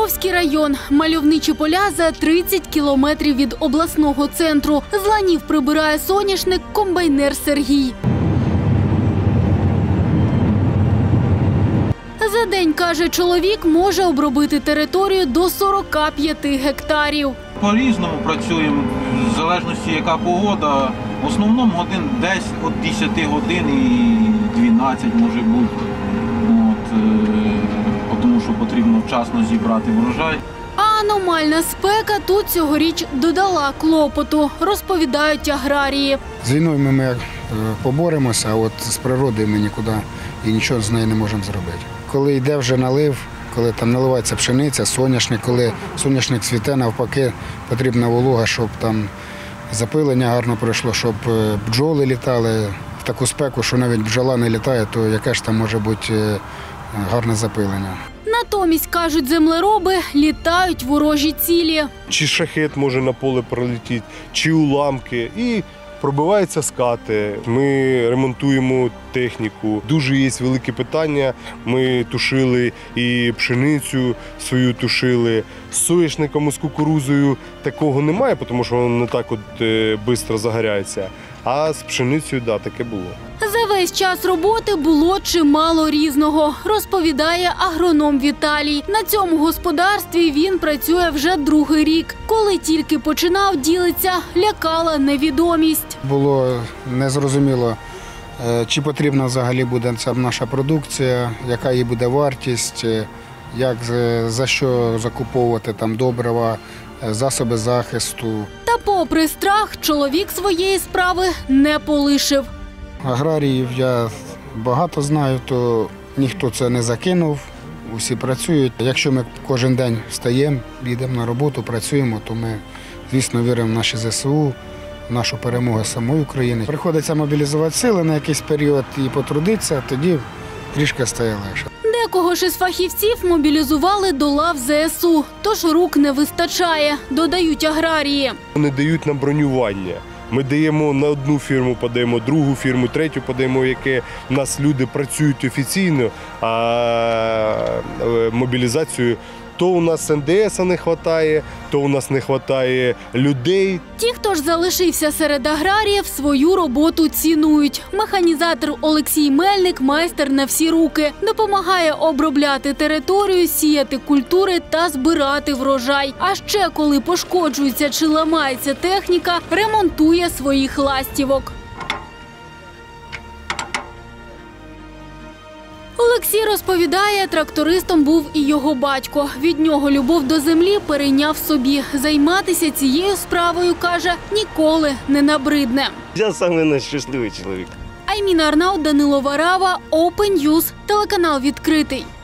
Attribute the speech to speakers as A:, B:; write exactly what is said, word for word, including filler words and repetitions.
A: Дніпровський район. Мальовничі поля за тридцять кілометрів від обласного центру. З ланів прибирає соняшник комбайнер Сергій. За день, каже чоловік, може обробити територію до сорока п'яти гектарів.
B: По-різному працюємо, в залежності яка погода. В основному годин десь від десяти годин і дванадцять може бути. От, е, тому що потрібно вчасно зібрати врожай.
A: А аномальна спека тут цьогоріч додала клопоту, розповідають аграрії.
C: З війною ми, ми поборемося, а от з природою ми нікуди і нічого з нею не можемо зробити. Коли йде вже налив, коли там наливається пшениця, соняшник, коли соняшник цвіте, навпаки, потрібна волога, щоб там запилення гарно пройшло, щоб бджоли літали. В таку спеку, що навіть бджола не літає, то яке ж там може бути гарне запилення.
A: Натомість, кажуть землероби, літають ворожі цілі.
D: Чи шахет може на поле пролетіти, чи уламки. І пробиваються скати. Ми ремонтуємо техніку. Дуже є великі питання. Ми тушили і пшеницю свою тушили. З соняшником, з кукурузою такого немає, тому що воно не так от швидко загоряється. А з пшеницею, да, таке було.
A: За весь час роботи було чимало різного, розповідає агроном Віталій. На цьому господарстві він працює вже другий рік. Коли тільки починав, ділиться, лякала невідомість.
C: Було незрозуміло, чи потрібна взагалі буде ця наша продукція, яка її буде вартість, як, за що закуповувати там добрива, засоби захисту.
A: Та попри страх, чоловік своєї справи не полишив.
C: Аграріїв я багато знаю, то ніхто це не закинув, усі працюють. Якщо ми кожен день встаємо, йдемо на роботу, працюємо, то ми, звісно, віримо в наші ЗСУ, в нашу перемогу самої України. Приходиться мобілізувати сили на якийсь період і потрудитися, тоді трішки стає легше.
A: Декого ж із фахівців мобілізували до лав ЗСУ, тож рук не вистачає, додають аграрії.
D: Вони дають нам бронювання. Ми даємо на одну фірму, подаємо другу фірму, третю подаємо, яке в нас люди працюють офіційно, а мобілізацію то у нас ен де ес не вистачає, то у нас не вистачає людей.
A: Ті, хто ж залишився серед аграріїв, свою роботу цінують. Механізатор Олексій Мельник – майстер на всі руки. Допомагає обробляти територію, сіяти культури та збирати врожай. А ще, коли пошкоджується чи ламається техніка, ремонтує своїх ластівок. Олексій розповідає, трактористом був і його батько. Від нього любов до землі перейняв собі. Займатися цією справою, каже, ніколи не набридне.
E: Я самий найщасливий чоловік.
A: Айміна Арнаут, Данило Варава, Open News, телеканал «Відкритий».